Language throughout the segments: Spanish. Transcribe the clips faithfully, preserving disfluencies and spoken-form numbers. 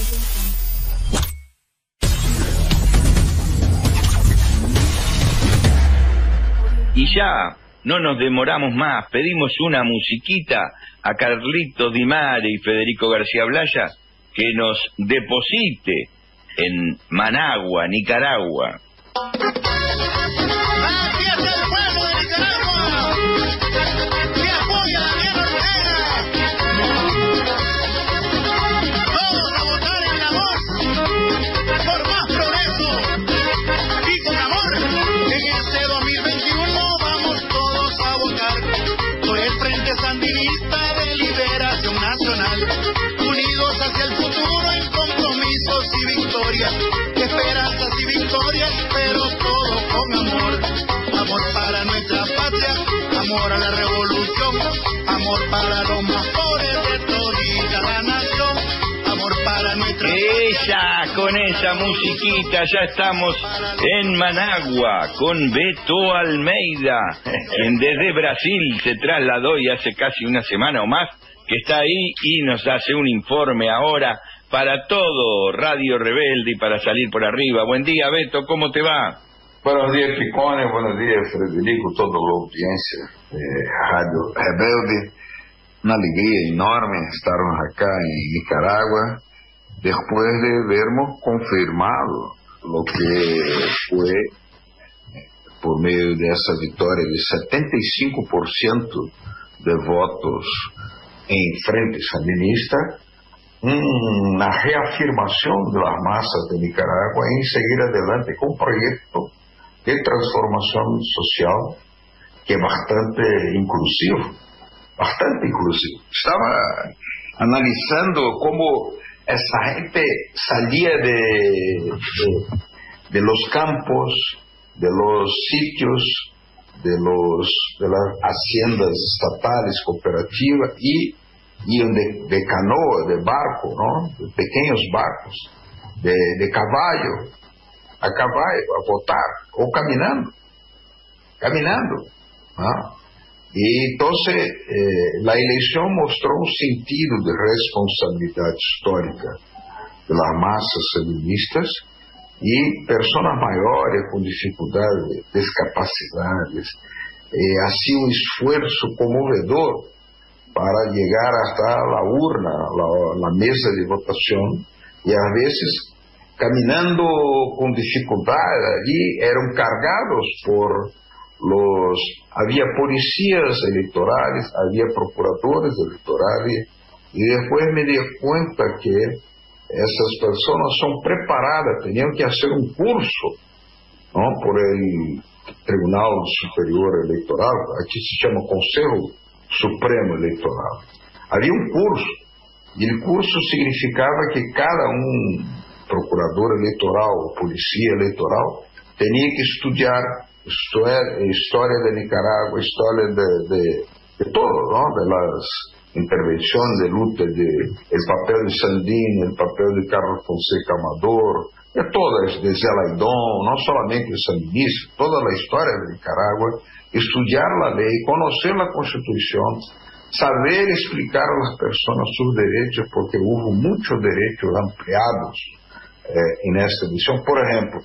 Y ya no nos demoramos más, pedimos una musiquita a Carlitos Di Mare y Federico García Blaya que nos deposite en Managua, Nicaragua. Esperanzas y victorias, pero todo con amor. Amor para nuestra patria, amor a la revolución, amor para los más pobres de toda la nación, amor para nuestra Ella, patria. Con esa musiquita ya estamos en Managua con Beto Almeida, quien desde Brasil se trasladó y hace casi una semana o más que está ahí y nos hace un informe ahora para todo Radio Rebelde y para salir por arriba. Buen día, Beto, ¿cómo te va? Buenos días, Picone, buenos días, Frederico, toda la audiencia de Radio Rebelde. Una alegría enorme estarmos acá en Nicaragua, después de vermos confirmado lo que fue, por medio de esa victoria de setenta y cinco por ciento de votos en Frente Sandinista, una reafirmación de las masas de Nicaragua en seguir adelante con un proyecto de transformación social que es bastante inclusivo, bastante inclusivo. Estaba analizando cómo esa gente salía de, de, de los campos, de los sitios, de, los, de las haciendas estatales, cooperativas, y iam de, de canoa, de barco, ¿no? De pequeños barcos, de, de caballo, a caballo, a votar, o caminando, caminando, ¿no? Y entonces eh, la elección mostró un sentido de responsabilidad histórica de las masas sandinistas y personas mayores con dificultades, discapacidades. Eh, ha sido un esfuerzo conmovedor para llegar hasta la urna, la, la mesa de votación, y a veces caminando con dificultad. Allí eran cargados por los... había policías electorales, había procuradores electorales, y después me di cuenta que esas personas son preparadas, tenían que hacer un curso, ¿no? Por el Tribunal Superior Electoral, aquí se llama Consejo Supremo Electoral. Había un curso, y el curso significaba que cada un procurador eleitoral o policía eleitoral tenía que estudiar historia de Nicaragua, historia de, de, de todo, ¿no? De las intervenciones de lucha, de el papel de Sandino, el papel de Carlos Fonseca Amador, de todas, de Zelaidón, no solamente de sandinistas, toda la historia de Nicaragua, estudiar la ley, conocer la Constitución, saber explicar a las personas sus derechos, porque hubo muchos derechos ampliados eh, en esta edición. Por ejemplo,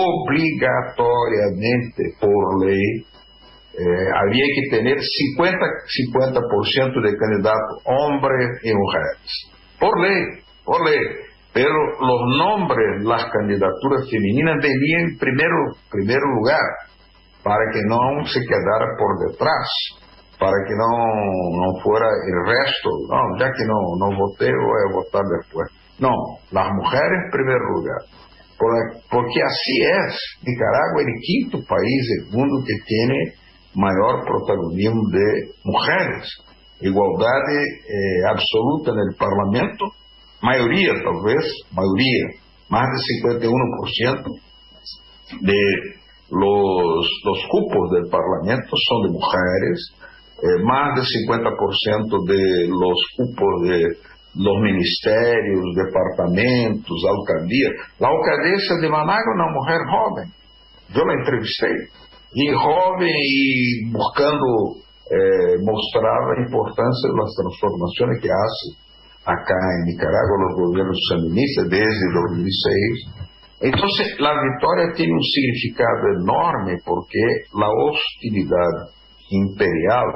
obrigatoriamente por ley, eh, había que tener cincuenta por ciento de candidatos hombres y mujeres. Por ley, por ley. Pero los nombres, las candidaturas femeninas venían en primero, primero lugar, para que no se quedara por detrás, para que no, no fuera el resto, no, ya que no, no voté, voy a votar después. No, las mujeres en primer lugar. Porque así es. Nicaragua es el quinto país del mundo que tiene mayor protagonismo de mujeres. Igualdad eh, absoluta en el Parlamento, mayoría tal vez, mayoría, más de cincuenta y uno por ciento de los, los cupos del Parlamento son de mujeres, eh, más del cincuenta por ciento de los cupos de los ministerios, departamentos, alcaldías. La alcaldesa de Managua es una mujer joven. Yo la entrevisté. Y joven y buscando eh, mostrar la importancia de las transformaciones que hace acá en Nicaragua, los gobiernos sandinistas desde dos mil seis. Entonces, la victoria tiene un significado enorme porque la hostilidad imperial,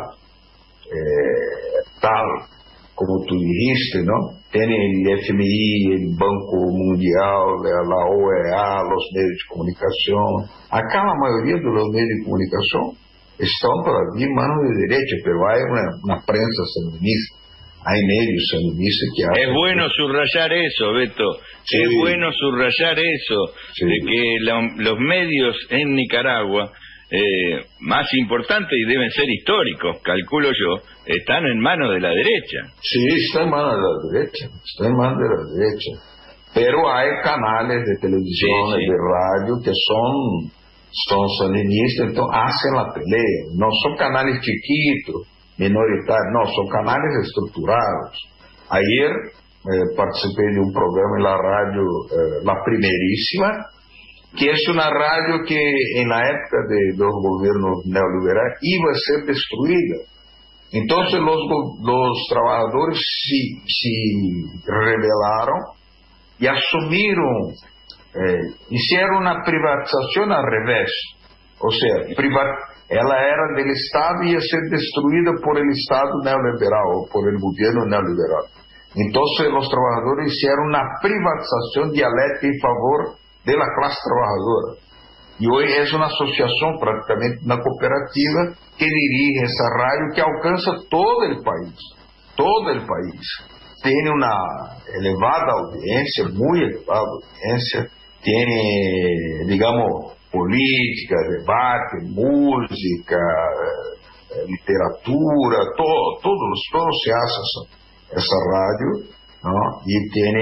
eh, tal como tú dijiste, ¿no? Tiene el F M I, el Banco Mundial, la O E A, los medios de comunicación. Acá la mayoría de los medios de comunicación están todavía en manos de derecha, pero hay una, una prensa sandinista. Hay medios sandinistas que hacen... Es bueno subrayar eso, Beto. Sí. Es bueno subrayar eso, sí. De que la, los medios en Nicaragua, eh, más importantes y deben ser históricos, calculo yo, están en manos de la derecha. Sí, están en manos de la derecha, están en manos de la derecha. Pero hay canales de televisión y sí, sí. de radio que son, son sandinistas, entonces hacen la pelea. No son canales chiquitos, minoritarios, no, son canales estructurados. Ayer eh, participé de un programa en la radio, eh, La Primerísima, que es una radio que en la época de los gobiernos neoliberales iba a ser destruida. Entonces los, los trabajadores se, se rebelaron y asumieron, eh, hicieron una privatización al revés. O sea, privat ela era del Estado y iba a ser destruida por el Estado neoliberal, o por el gobierno neoliberal. Entonces los trabajadores hicieron una privatización dialéctica en favor de la clase trabajadora. Y hoy es una asociación, prácticamente una cooperativa, que dirige esa radio que alcanza todo el país, todo el país. Tiene una elevada audiencia, muy elevada audiencia, tiene, digamos, política, debate, música, eh, literatura, todo, todo, todo se hace esa, esa radio, ¿no? Y tiene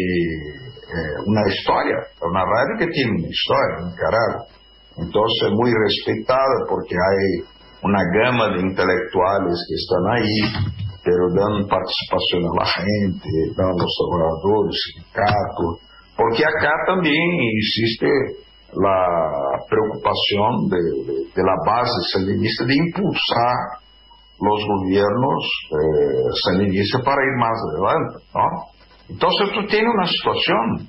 eh, una historia, una radio que tiene una historia en Nicaragua. Entonces, muy respetada porque hay una gama de intelectuales que están ahí, pero dan participación a la gente, dan los trabajadores, sindicatos, porque acá también existe la preocupación de, de, de la base sandinista de impulsar los gobiernos eh, sandinistas para ir más adelante, ¿no? Entonces tú tienes una situación,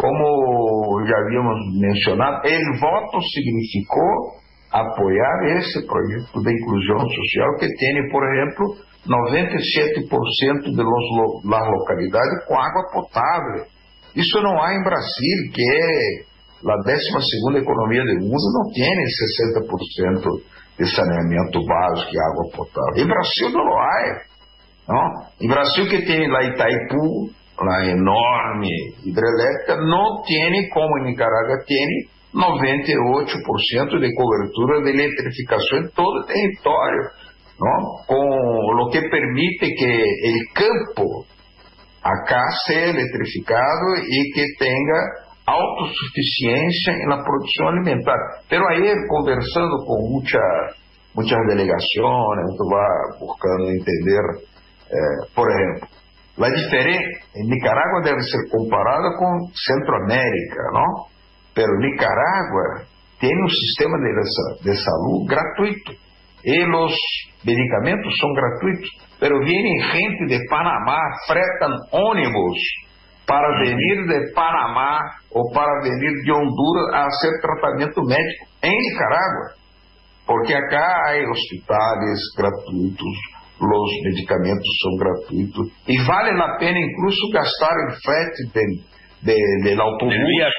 como ya habíamos mencionado, el voto significó apoyar ese proyecto de inclusión social que tiene, por ejemplo, noventa y siete por ciento de los, las localidades con agua potable. Eso no hay en Brasil, que es la décima segunda economía del mundo, no tiene sesenta por ciento de saneamiento básico y agua potable. En Brasil no lo hay, ¿no? En Brasil, que tiene la Itaipu, la enorme hidreléctrica, no tiene, como en Nicaragua tiene, noventa y ocho por ciento de cobertura de electrificación en todo el territorio, ¿no? Con lo que permite que el campo acá sea electrificado y que tenga autosuficiencia en la producción alimentar. Pero ayer, conversando con muchas muchas delegaciones, uno va buscando entender, eh, por ejemplo, la diferencia en Nicaragua debe ser comparada con Centroamérica, ¿no? Pero Nicaragua tiene un sistema de, de salud gratuito y los medicamentos son gratuitos, pero viene gente de Panamá, fretan ónibus para venir de Panamá o para venir de Honduras a hacer tratamiento médico en Nicaragua, porque acá hay hospitales gratuitos, los medicamentos son gratuitos y vale la pena incluso gastar el frete del, de, del autobús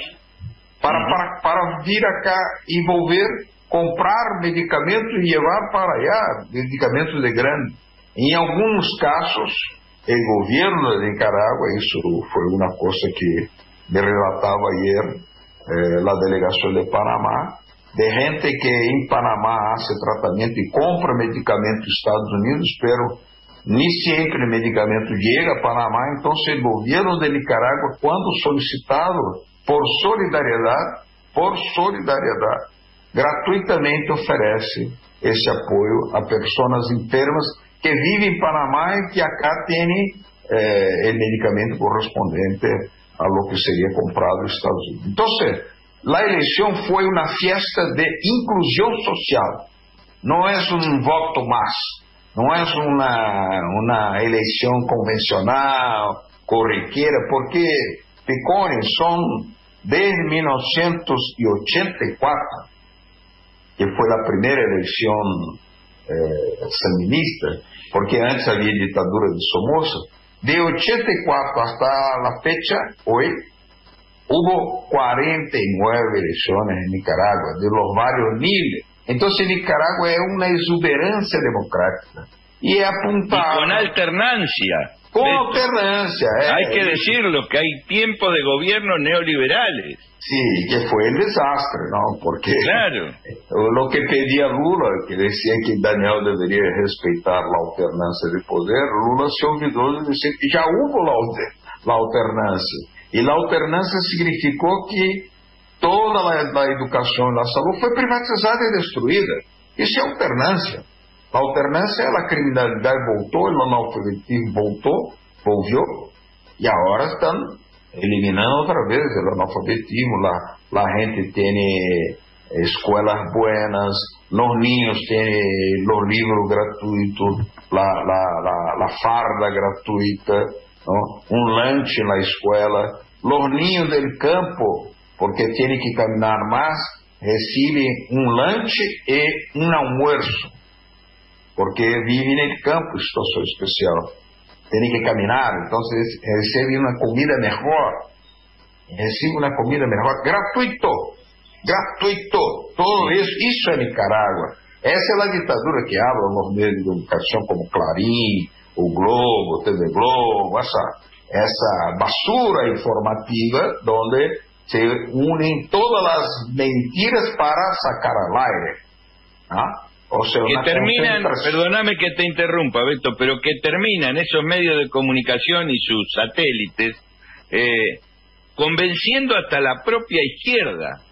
para, para, para vir acá y volver, comprar medicamentos y llevar para allá, medicamentos de grande. En algunos casos, el gobierno de Nicaragua, eso fue una cosa que me relataba ayer eh, la delegación de Panamá, de gente que en Panamá hace tratamiento y compra medicamentos en Estados Unidos, pero ni siempre el medicamento llega a Panamá. Entonces el gobierno de Nicaragua, cuando solicitado por solidariedad, por solidariedad, gratuitamente ofrece ese apoyo a personas enfermas que viven en Panamá y que acá tienen eh, el medicamento correspondiente a lo que sería comprado en Estados Unidos. Entonces, la elección fue una fiesta de inclusión social, no es un voto más, não é uma, uma eleição convencional, corriqueira, porque Picone são desde mil novecentos e oitenta e quatro, que foi a primeira eleição eh, sandinista, porque antes havia ditadura de Somoza. De ochenta y cuatro hasta la fecha, hoy, hubo cuarenta y nueve elecciones en Nicaragua, de los varios niveles. Entonces Nicaragua es una exuberancia democrática. Y es apuntado... Y con alternancia. Con de, alternancia. Eh, hay que decirlo, que hay tiempos de gobierno neoliberales. Sí, que fue el desastre, ¿no? Porque claro. Lo que pedía Lula, que decía que Daniel debería respetar la alternancia de poder, Lula se olvidó de decir que ya hubo la, la alternancia. Y la alternancia significó que toda la, la educación y la salud fue privatizada y destruida. Eso es alternancia. La alternancia, la criminalidad voltó, el analfabetismo voltó, volvió, y ahora están eliminando otra vez el analfabetismo. La, la gente tiene escuelas buenas, los niños tienen los libros gratuitos, la, la, la, la farda gratuita, ¿no? Un lunch en la escuela. Los niños del campo, porque tienen que caminar más, reciben un lunch y un almuerzo, porque viven en el campo, situación especial. Tienen que caminar, entonces reciben una comida mejor, reciben una comida mejor, gratuito, gratuito, todo eso, eso es Nicaragua. Esa es la dictadura que hablan los medios de comunicación como Clarín, o Globo, T V Globo, esa, esa basura informativa donde se unen todas las mentiras para sacar al aire. ¿Ah? O sea, que terminan, perdóname que te interrumpa, Beto, pero que terminan esos medios de comunicación y sus satélites eh, convenciendo hasta la propia izquierda,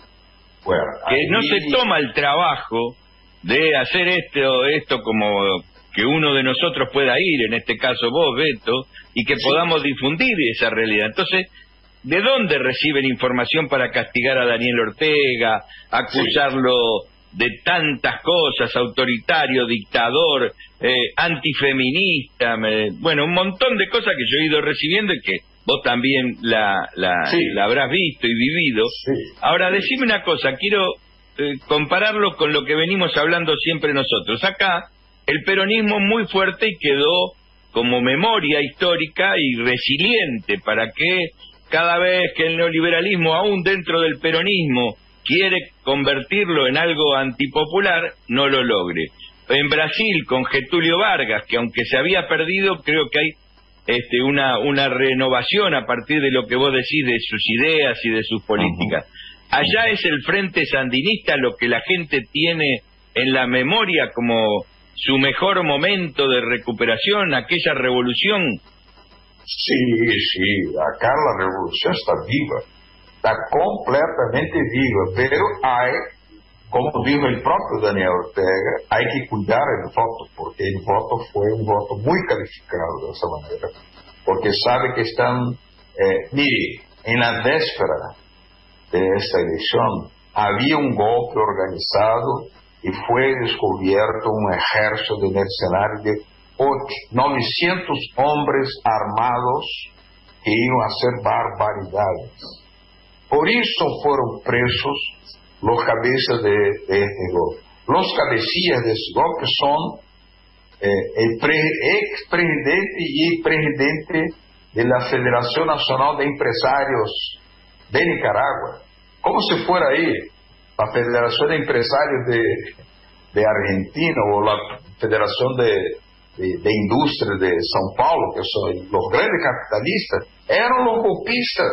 bueno, que ahí... no se toma el trabajo de hacer esto, esto como que uno de nosotros pueda ir, en este caso vos, Beto, y que sí. podamos difundir esa realidad. Entonces, ¿de dónde reciben información para castigar a Daniel Ortega, acusarlo sí. de tantas cosas, autoritario, dictador, eh, antifeminista, me, bueno, un montón de cosas que yo he ido recibiendo y que vos también la, la, sí. la habrás visto y vivido? Sí. Ahora, decime una cosa, quiero eh, compararlo con lo que venimos hablando siempre nosotros. Acá, el peronismo muy fuerte y quedó como memoria histórica y resiliente para que cada vez que el neoliberalismo, aún dentro del peronismo, quiere convertirlo en algo antipopular, no lo logre. En Brasil, con Getúlio Vargas, que aunque se había perdido, creo que hay este, una, una renovación a partir de lo que vos decís, de sus ideas y de sus políticas. Allá es el Frente Sandinista lo que la gente tiene en la memoria como su mejor momento de recuperación, aquella revolución. Sí, sí, acá la revolución está viva, está completamente viva, pero hay, como dijo el propio Daniel Ortega, hay que cuidar el voto, porque el voto fue un voto muy calificado de esa manera, porque sabe que están, eh, mire, en la víspera de esta elección había un golpe organizado y fue descubierto un ejército de mercenarios de novecientos hombres armados que iban a hacer barbaridades. Por eso fueron presos los cabezas de, de este golpe. Los cabecillas de este golpe son eh, el pre, ex-presidente y presidente de la Federación Nacional de Empresarios de Nicaragua. ¿Cómo se fuera ahí? La Federación de Empresarios de, de Argentina o la Federación de, de, de Industria de São Paulo, que son los grandes capitalistas, eran los golpistas.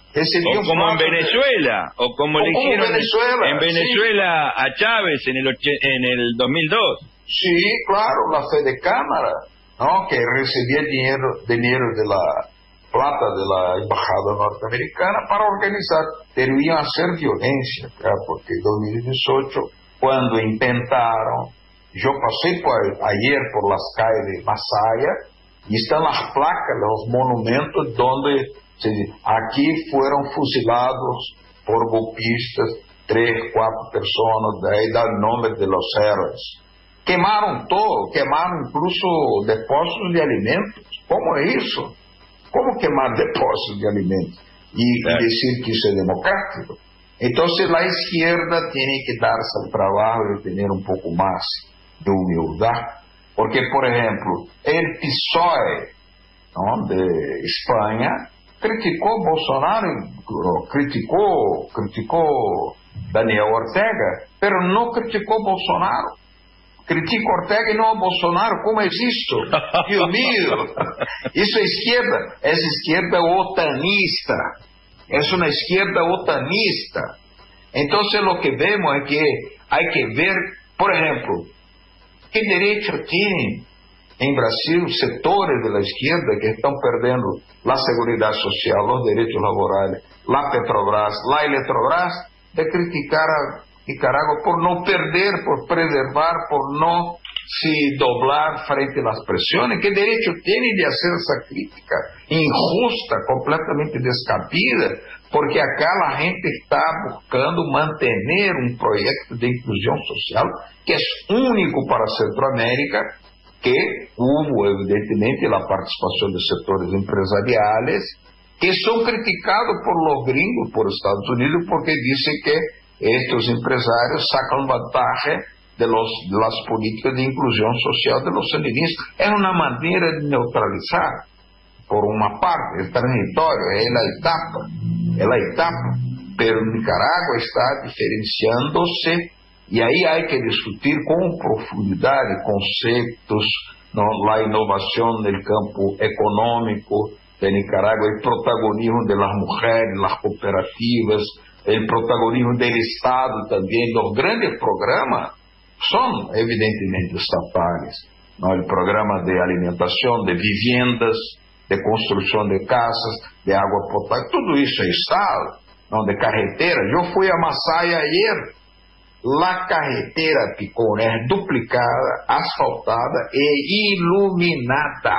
O como en Venezuela, o como o le como hicieron Venezuela, en Venezuela sí. a Chávez en el, en el dos mil dos. Sí, claro, la Fede Cámara, ¿no? Que recibía dinero, dinero de la plata de la embajada norteamericana para organizar, pero iban a hacer violencia, ¿verdad? Porque en dos mil dieciocho, cuando intentaron, yo pasé por, ayer por las calles de Masaya y están las placas, los monumentos donde se dice, aquí fueron fusilados por golpistas tres, cuatro personas, de ahí da el nombre de los héroes. quemaram todo, quemaram incluso depósitos de alimentos. Como é isso? Como quemar depósitos de alimentos? E, é. e dizer que isso é democrático? Então, a esquerda tem que dar-se ao trabalho de ter um pouco mais de humildade, porque, por exemplo, o P SOE, não, de Espanha, criticou Bolsonaro, criticou, criticou Daniel Ortega, mas não criticou Bolsonaro. Critica Ortega e não Bolsonaro. Como é isso? Deus meu! Isso é esquerda. Essa esquerda é otanista. É uma esquerda otanista. Então, o que vemos é que há que ver, por exemplo, que direito tem em Brasil setores da esquerda que estão perdendo a Seguridade Social, os direitos laborais, a Petrobras, a Eletrobras, de criticar a Nicaragua por não perder, por preservar, por não se doblar frente às pressões. Que direito tem de fazer essa crítica injusta, completamente descabida, porque acá a gente está buscando manter um projeto de inclusão social que é único para a Centroamérica, que houve, evidentemente, a participação de setores empresariais que são criticados por los gringos, por Estados Unidos, porque dizem que estes empresários sacam vantagem de, los, de las políticas de inclusão social de los sandinistas. É uma maneira de neutralizar, por uma parte, o território, é a etapa, é a etapa, pero Nicarágua está diferenciando-se, e aí há que discutir com profundidade conceitos, no, a inovação no campo econômico de Nicarágua, o protagonismo das mulheres, das cooperativas, o protagonismo do Estado também, dos grandes programas, são evidentemente estatais, não? O programa de alimentação, de viviendas, de construção de casas, de água potável, tudo isso é Estado, não? De carretera. Eu fui a Massaia ayer, a carretera Picón é duplicada, asfaltada e iluminada,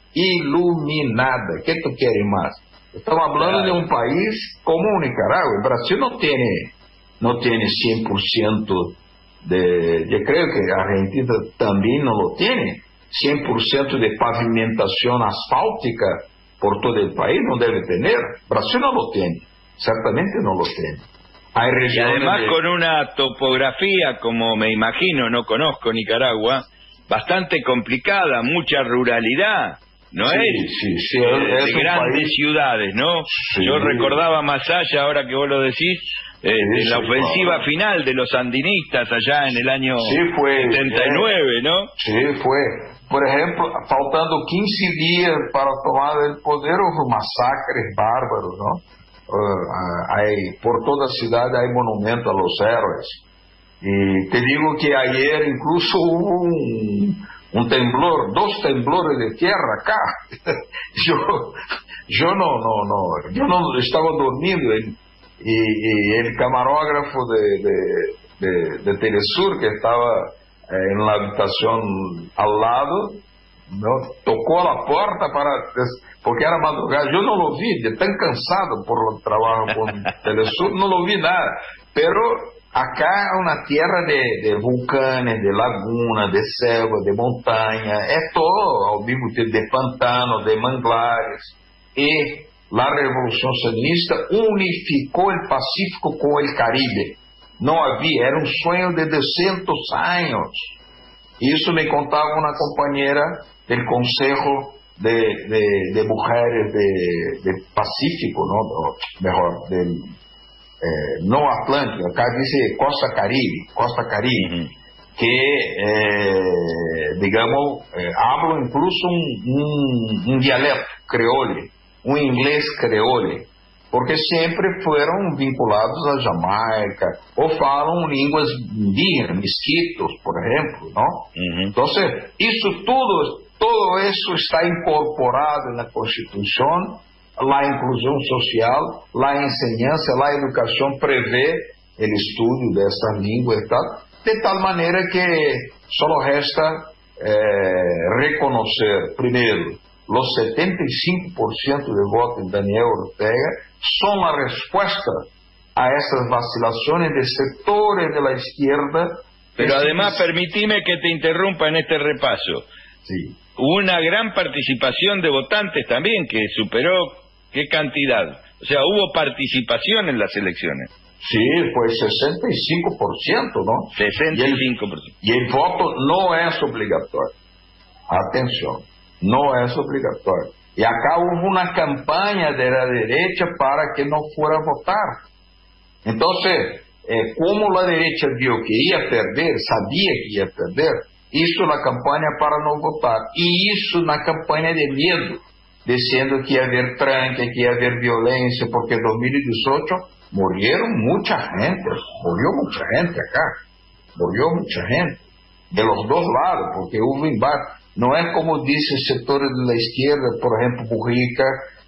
iluminada. O que tu queres mais? Estamos falando de um país como o Nicarágua. O Brasil não tem, não tem cem por cento de, eu creio que a Argentina também não lo tem, cem por cento de pavimentação asfáltica por todo o país, não deve ter. O Brasil não lo tem, certamente não lo tem. Y además de... con una topografía, como me imagino, no conozco Nicaragua, bastante complicada, mucha ruralidad. ¿No sí, es? Sí, sí, eh, es de grandes país... ciudades, ¿no? Sí. Yo recordaba Masaya, ahora que vos lo decís, eh, sí, de la ofensiva sí, final de los sandinistas allá en el año sí, fue, setenta y nueve, eh, ¿no? Sí, fue. Por ejemplo, faltando quince días para tomar el poder, hubo masacres bárbaros, ¿no? Uh, hay, por toda la ciudad hay monumento a los héroes. Y te digo que ayer incluso hubo un... un temblor, dos temblores de tierra acá. yo yo no, no, no, yo no estaba dormindo y, y el camarógrafo de, de, de, de Telesur, que estaba en la habitación al lado, ¿no? Tocó a la puerta para, porque era madrugada. Yo no lo vi, de tan cansado por el trabajo con Telesur, no lo vi nada, pero acá é uma terra de, de vulcanes, de lagunas, de selva, de montanha, é todo ao mesmo tempo de pantano, de manglares. E a Revolução Sandinista unificou o Pacífico com o Caribe. Não havia, era um sonho de duzentos anos. Isso me contava uma companheira do Conselho de, de, de Mulheres de, de Pacífico, não? Melhor, de Eh, no Atlântico, acá dice Costa Caribe, Costa Caribe, uh-huh. que, eh, digamos, eh, hablan incluso un, un, un dialecto creole, un inglés creole, porque sempre foram vinculados a Jamaica, ou falam línguas indígenas, mesquitos, por exemplo, não? Uh-huh. Então, isso tudo, todo isso está incorporado na Constituição. A inclusão social, a enseñança, a educação prevê o estudo dessas línguas e tal, de tal maneira que só resta eh, reconhecer, primeiro, os setenta e cinco por cento de votos de Daniel Ortega são a resposta a essas vacilações de setores da esquerda Pero Esse... además, permitime que te interrumpa en este repaso. Sí. Hubo una gran participación de votantes también, que superó, ¿qué cantidad? O sea, hubo participación en las elecciones. Sí, foi sesenta e cinco por ciento, não? sesenta y cinco por ciento. E o voto não é obrigatório. Atenção, não é obrigatório. E acá houve uma campanha da direita para que não fora votar. Então, eh, como a direita viu que ia perder, sabia que ia perder, isso na campanha para não votar. E isso na campanha de medo, dizendo que ia haver tranque, que ia haver violência, porque em dois mil e dezoito morreram muita gente, morreu muita gente acá, morreu muita gente, de los dois lados, porque houve embate. Não é como disse setores da esquerda, por exemplo, Mujica,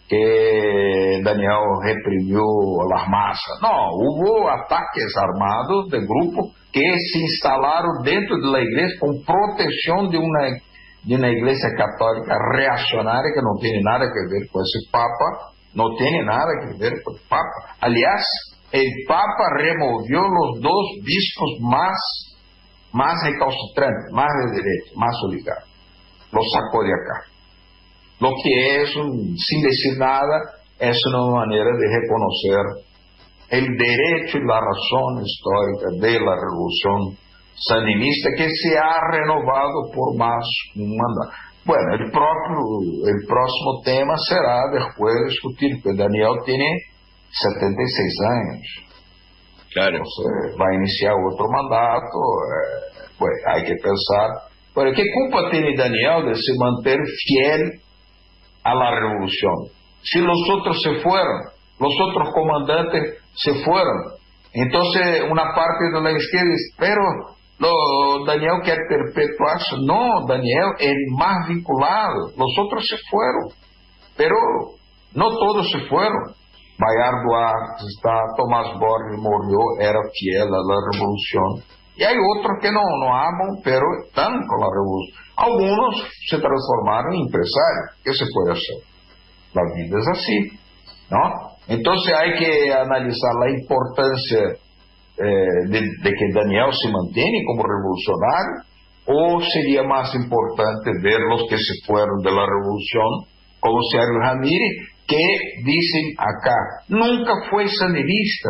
que Daniel reprimiu as massas. Não, houve ataques armados de grupos que se instalaram dentro da igreja com proteção de uma, de uma igreja católica reacionária que não tem nada a ver com esse Papa, não tem nada a ver com o Papa. Aliás, o Papa removeu os dois bispos mais, mais recalcitrantes, mais de direita, mais oligarcas. Lo sacó de acá. Lo que es, un, sin decir nada, es una manera de reconocer el derecho y la razón histórica de la revolución sandinista que se ha renovado por más un mandato. Bueno, el, propio, el próximo tema será después discutir, porque Daniel tiene setenta y seis años. Claro. Entonces, va a iniciar otro mandato, eh, pues hay que pensar. Pero ¿qué culpa tiene Daniel de se manter fiel a la revolución? Si los otros se fueron, los otros comandantes se fueron, entonces una parte de la izquierda dice, pero no, Daniel quiere perpetuarse. No, Daniel es el más vinculado, los otros se fueron, pero no todos se fueron. Bayard Duarte está, Tomás Borges murió, era fiel a la revolución. Y hay otros que no, no aman, pero están con la revolución. Algunos se transformaron en empresarios. ¿Qué se puede hacer? La vida es así, ¿no? Entonces hay que analizar la importancia eh, de, de que Daniel se mantiene como revolucionario, o sería más importante ver los que se fueron de la revolución, como Sergio Ramírez, que dicen acá, nunca fue sandinista,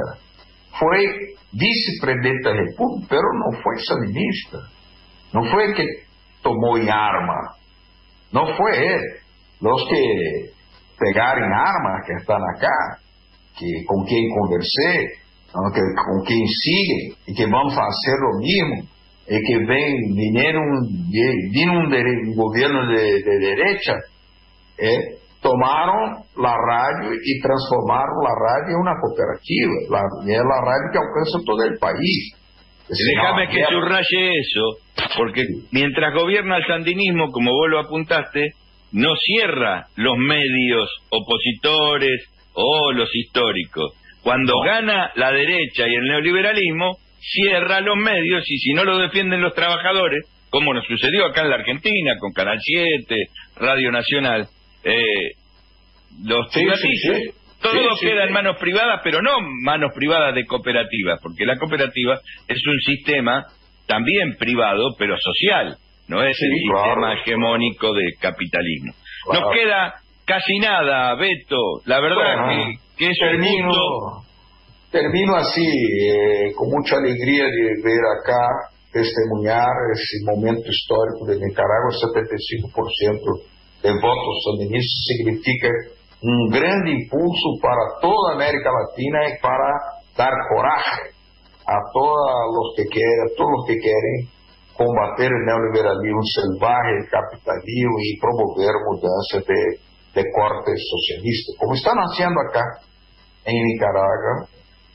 fue vice-presidente da República, pero no fue sandinista. No fue el que tomó en arma. No fue él. Los que pegaron armas que están acá, que, con quien conversé, ¿no? que, con quien siguen, y que vamos a hacer lo mismo, y que ven, vinieron, vino un, de, un gobierno de, de derecha, ¿eh? tomaron la radio y transformaron la radio en una cooperativa. La, es la radio que alcanza todo el país. Es Déjame que subraye eso, porque mientras gobierna el sandinismo, como vos lo apuntaste, no cierra los medios opositores o los históricos. Cuando no. gana la derecha y el neoliberalismo, cierra los medios, y si no lo defienden los trabajadores, como nos sucedió acá en la Argentina, con Canal siete, Radio Nacional, Eh, los sí, privatizan. Sí, sí. Todo sí, queda sí, en manos privadas, pero no manos privadas de cooperativas, porque la cooperativa es un sistema también privado, pero social, no es sí, el claro, sistema hegemónico de capitalismo. Claro. Nos queda casi nada, Beto, la verdad bueno, que, que es termino, un gusto. Termino así, eh, con mucha alegría de ver acá, testemunhar esse momento histórico de Nicarágua. Setenta e cinco por cento de votos sandinistas significa um grande impulso para toda a América Latina e para dar coragem a todos os que querem, a todos os que querem combater o neoliberalismo selvagem, o capitalismo e promover mudanças de, de corte socialista, como está nascendo acá em Nicarágua.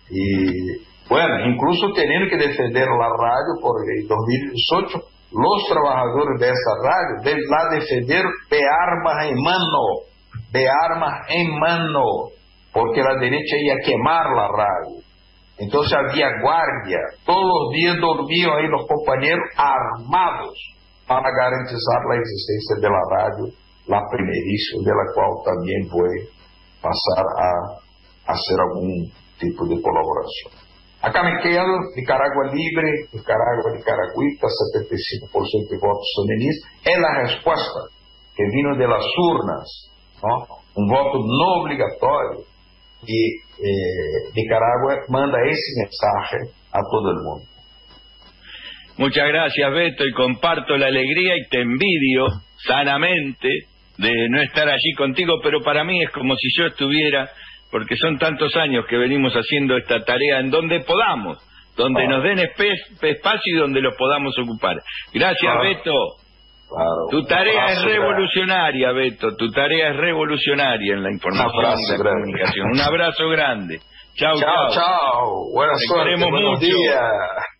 E, bueno, incluso tendo que defender a rádio, porque em dois mil e dezoito los trabajadores de esa radio deben la defender de armas en mano, de armas en mano, porque la derecha iba a quemar la radio. Entonces había guardia, todos los días dormían ahí los compañeros armados para garantizar la existencia de la radio, la primerísima, de la cual también voy a pasar a hacer algún tipo de colaboración. Acá me quedo, Nicaragua libre, Nicaragua nicaragüita, setenta y cinco por ciento de votos feministas, es la respuesta que vino de las urnas, ¿no? Un voto no obligatorio, y eh, Nicaragua manda ese mensaje a todo el mundo. Muchas gracias, Beto, y comparto la alegría y te envidio sanamente de no estar allí contigo, pero para mí es como si yo estuviera, porque son tantos años que venimos haciendo esta tarea en donde podamos, donde ah. nos den espacio y donde los podamos ocupar. Gracias, ah. Beto. Claro. Tu tarea es revolucionaria, Beto, tu tarea es revolucionaria en la información y la comunicación. Un abrazo grande. Chao, chao. Chao, chao. Buenas suerte, buenos días.